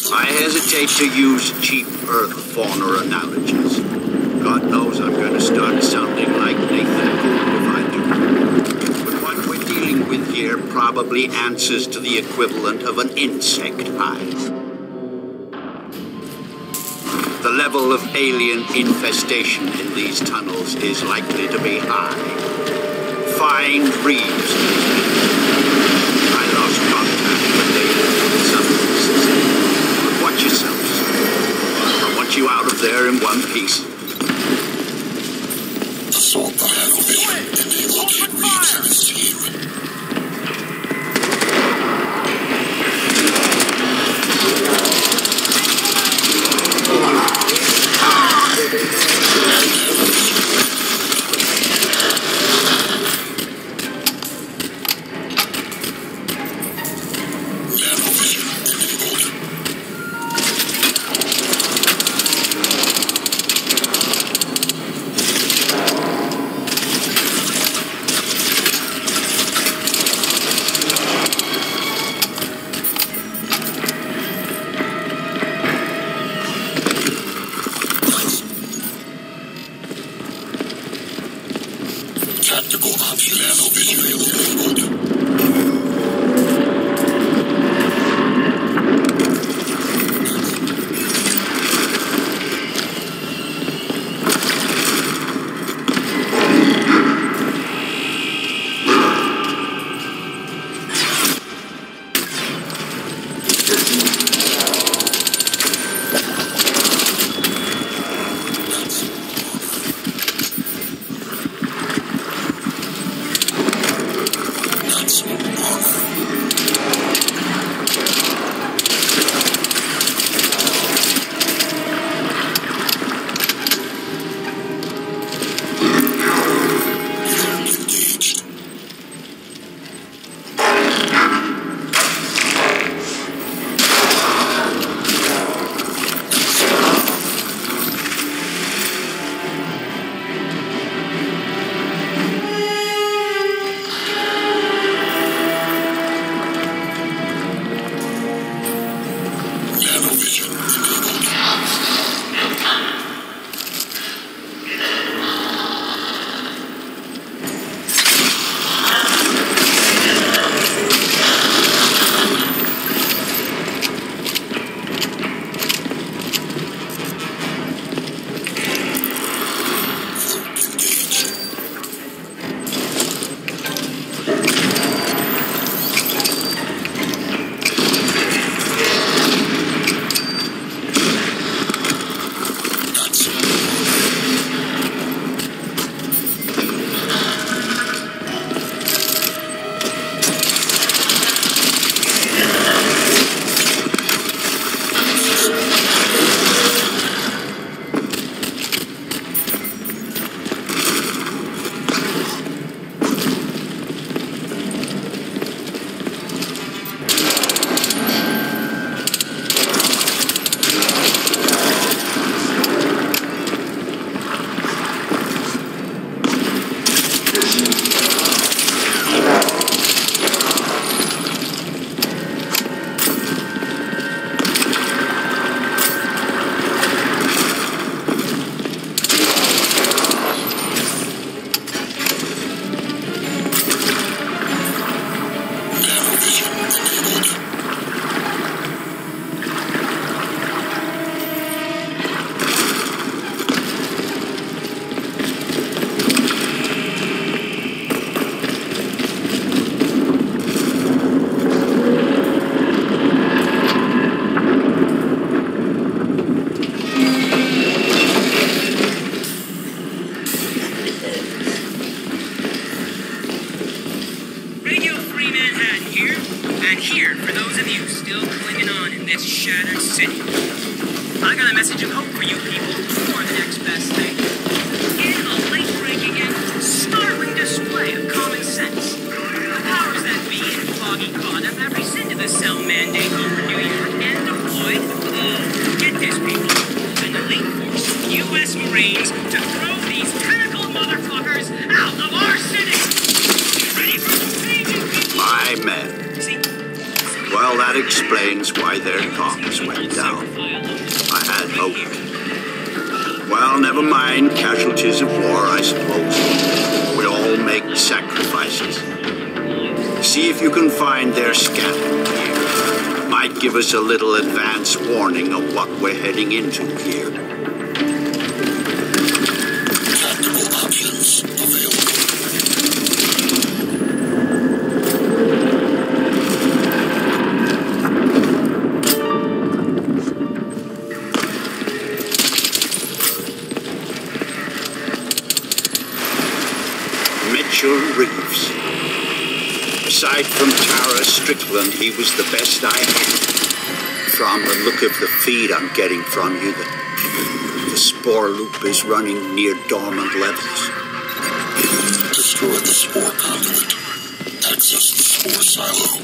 I hesitate to use cheap Earth fauna analogies. God knows I'm going to start sounding like Nathan Gould if I do. But what we're dealing with here probably answers to the equivalent of an insect hive. The level of alien infestation in these tunnels is likely to be high. Find Reeves. I lost contact with David in some places. But watch yourselves. I want you out of there in one piece. Assault the Nanovision and locate Reeves and his team. Tactical option Nanovision enabled. I got a message of hope for you people, or the next best thing. In a late-breaking and startling display of common sense, the powers that be in foggy Gotham have rescinded the cell mandate over New York and deployed, get this people, an elite force of U.S. Marines to throw these tentacled motherfuckers out of our city! Ready for some pages, people? My men. See? Well, Well, that explains why their comms went down. I had hoped. Well, never mind. Casualties of war, I suppose. We all make sacrifices. See if you can find their scanning gear. Might give us a little advance warning of what we're heading into here. Tactical options available. Reeves. Aside from Tara Strickland, he was the best I had. From the look of the feed I'm getting from you, the spore loop is running near dormant levels. Destroy the spore conduit. Access the spore silo.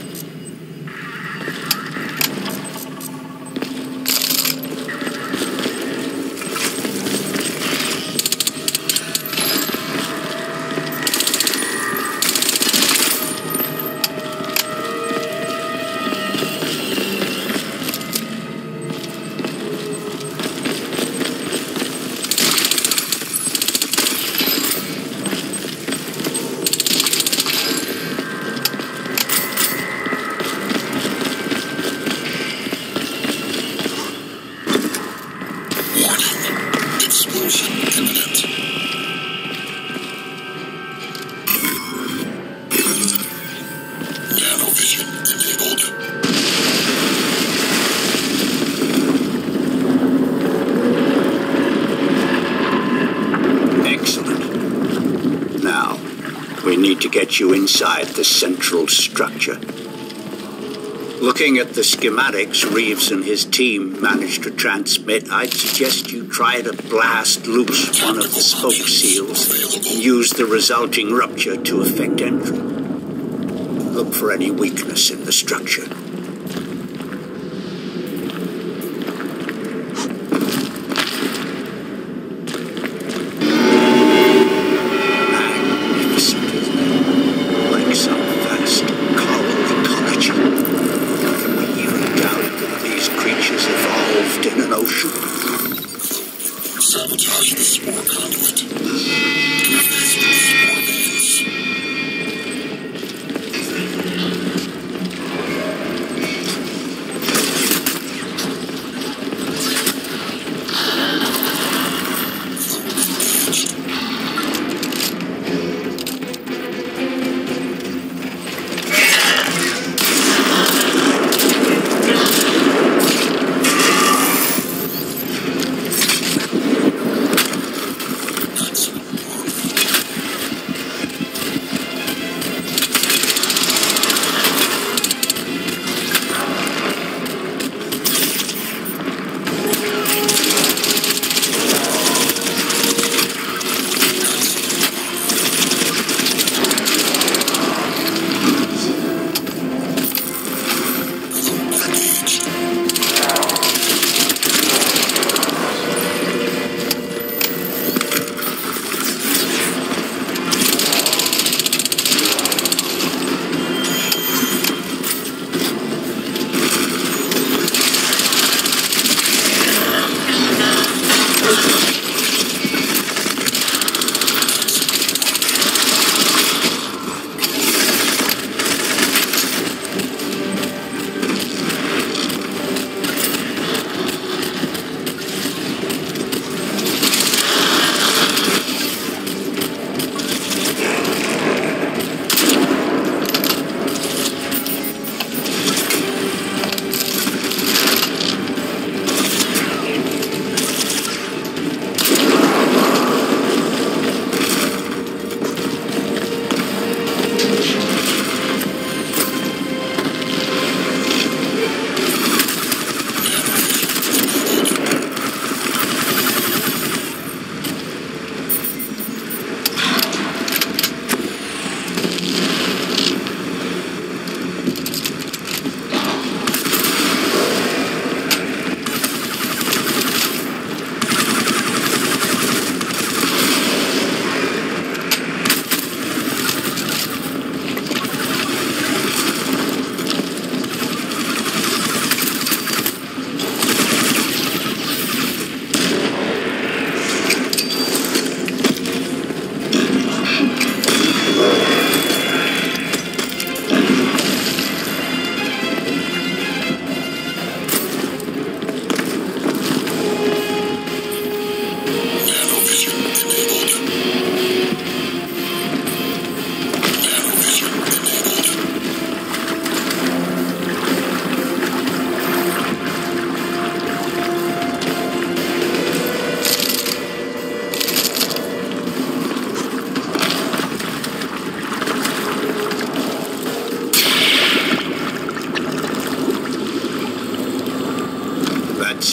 Get you inside the central structure. Looking at the schematics Reeves and his team managed to transmit, I'd suggest you try to blast loose one of the spoke seals and use the resulting rupture to effect entry. Look for any weakness in the structure.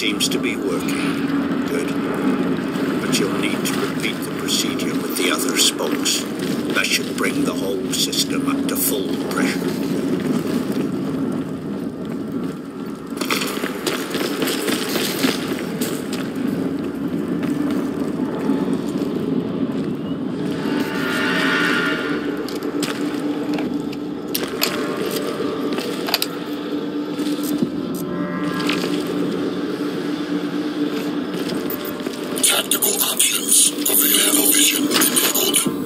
seems to be working. Good. But you'll need to repeat the procedure with the other spokes. That should bring the whole system up to full pressure. Tactical options of the nanovision enabled.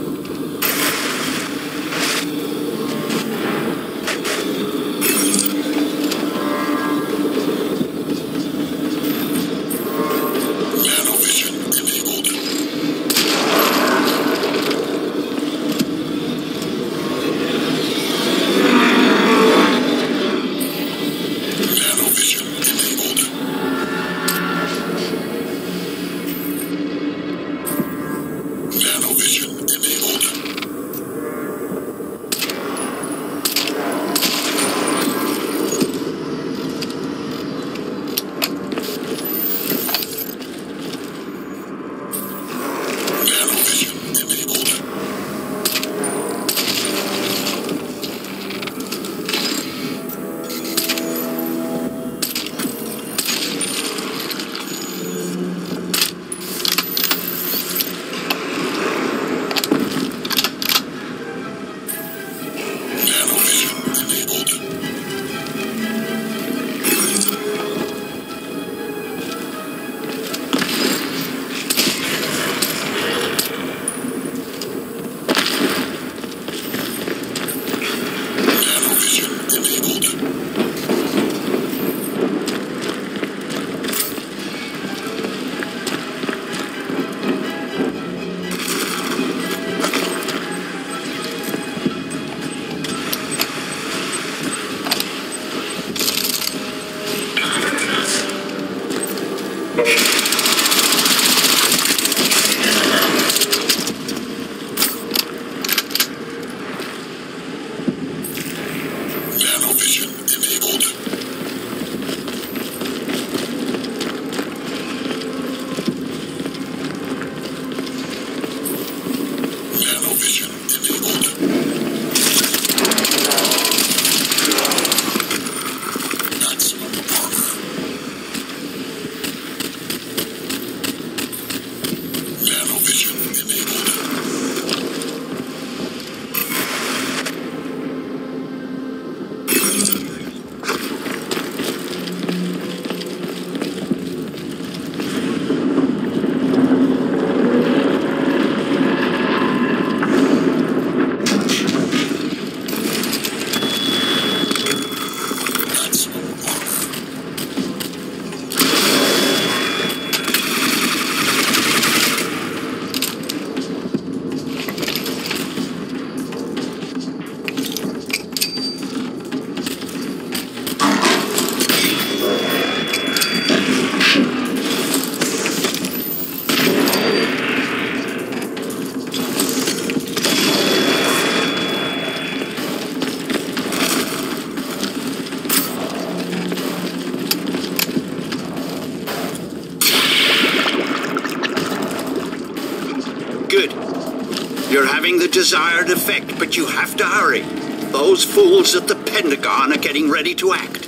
Good. You're having the desired effect, but you have to hurry. Those fools at the Pentagon are getting ready to act.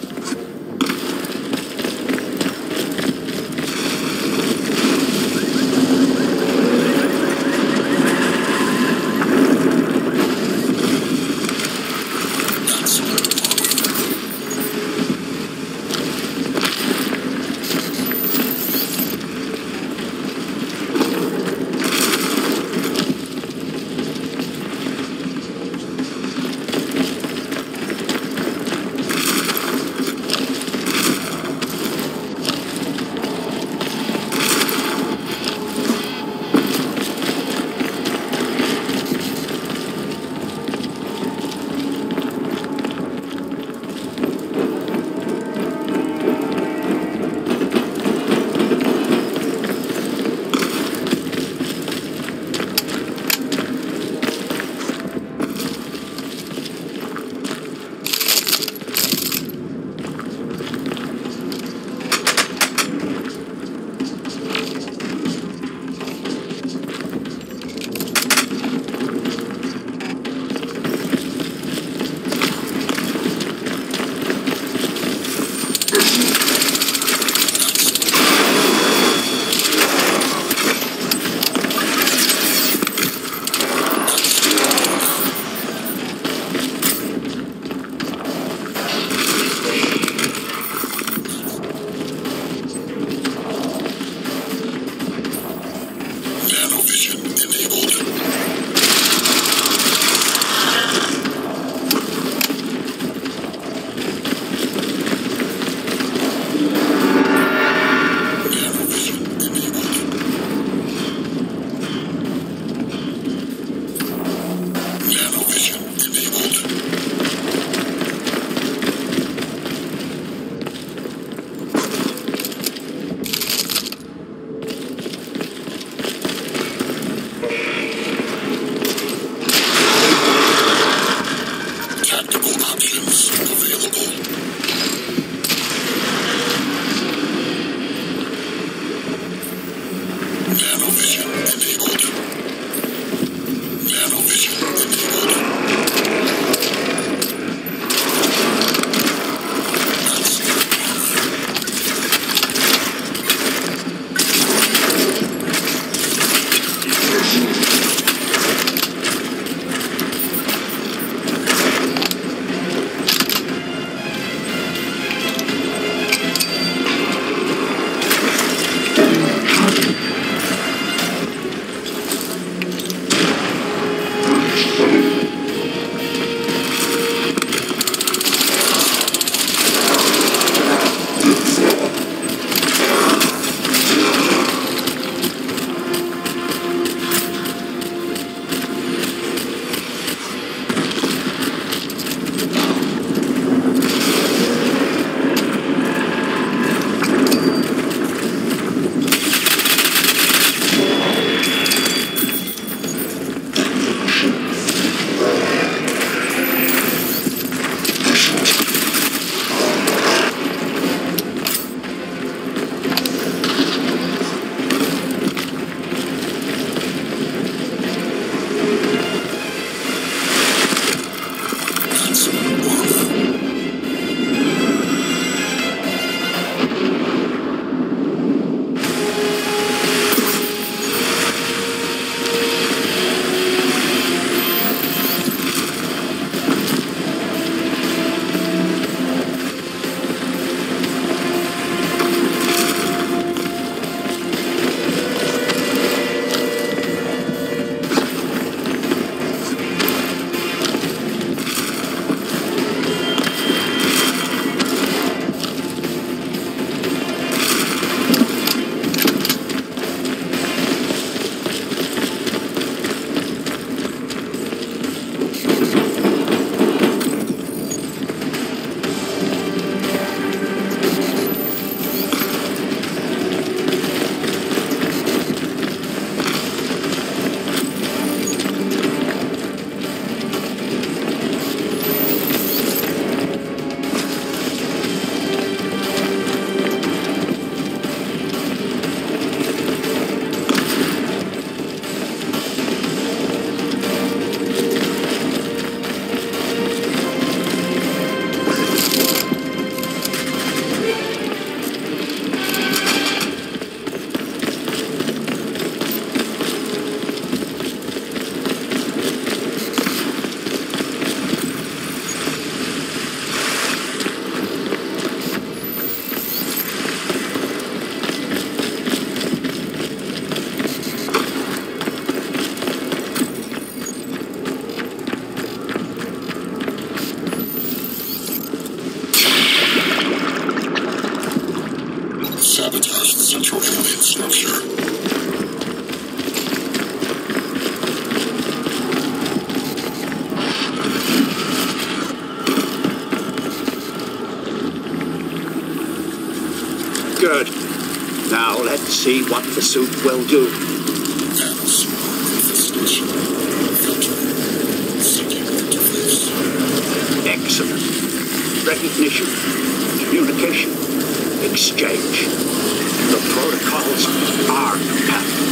Good. Now let's see what the suit will do. Nanosuit infestation. Filtering. Seeking interface. Excellent. Recognition, communication, exchange. The protocols are compatible.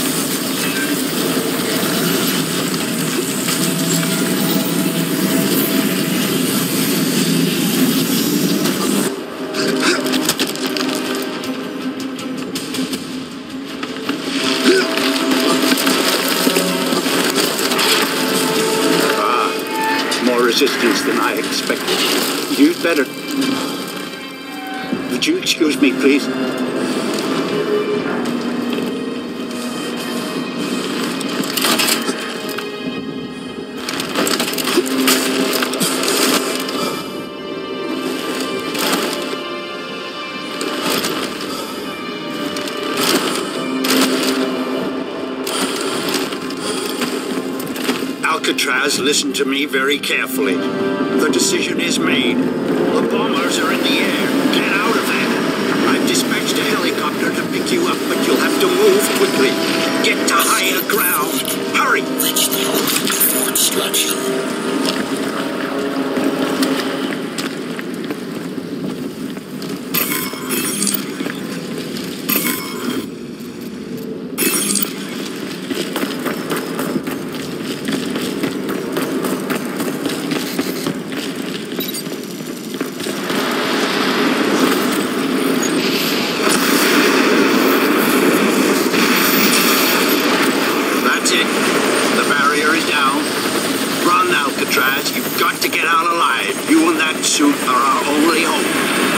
Resistance than I expected. You'd better... Would you excuse me, please? Alcatraz, listen to me very carefully. The decision is made. The bombers are in the air. Get out of there. I've dispatched a helicopter to pick you up, but you'll have to move quickly. Get to higher ground. Hurry! Reach the element before extraction. You've got to get out alive. You and that suit are our only hope.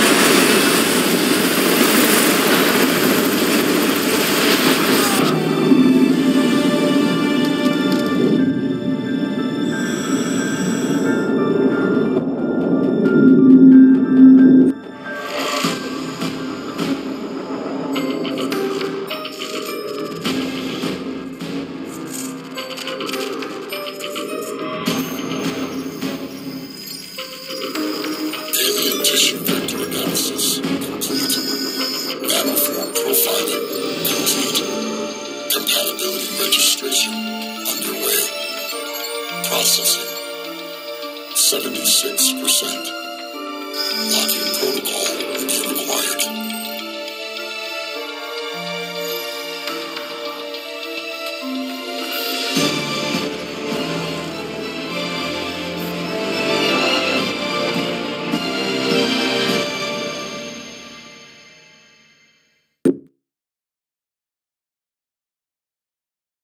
Tissue vector analysis complete. Nanoform profiling complete. Compatibility registration underway. Processing 76%. Locking protocol